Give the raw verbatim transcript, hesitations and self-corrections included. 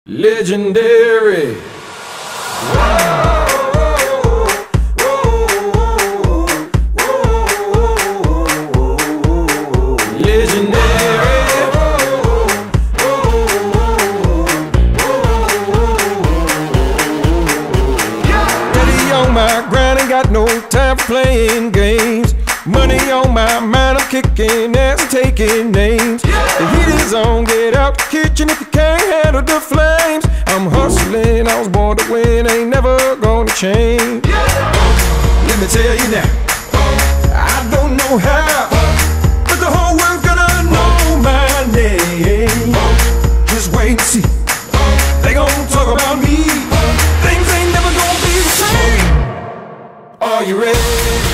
Legendary. My grind, ain't got no time for playing games. Money on my mind, I'm kicking ass and taking names. The heat is on, get out the kitchen if you can't handle the flames. I'm hustling, I was born to win, ain't never gonna change. Let me tell you now, I don't know how, but the whole world's gonna know my name. Just wait and see, they gon' talk about me. Things ain't never gonna be the same. Are you ready?